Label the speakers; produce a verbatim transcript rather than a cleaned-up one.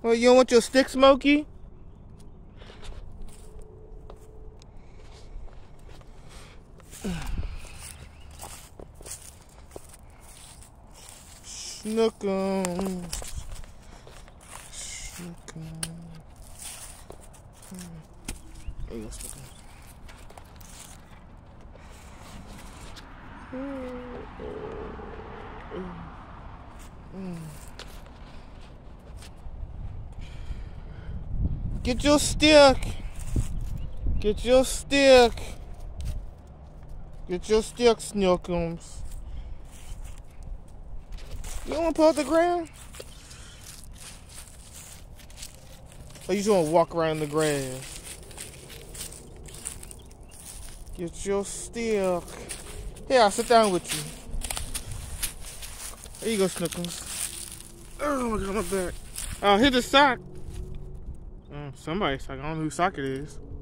Speaker 1: Well, you don't want your stick, Smokey? Snookums. Snookums. There you go, Snookums. Get your stick. Get your stick. Get your stick, Snookums. You don't want to pull out the ground? Or you just want to walk around the grass? Get your stick. Here, I'll sit down with you. There you go, Snookums. Oh my God, my back. Oh, here's the sock. Oh, somebody's sock. I don't know whose sock it is.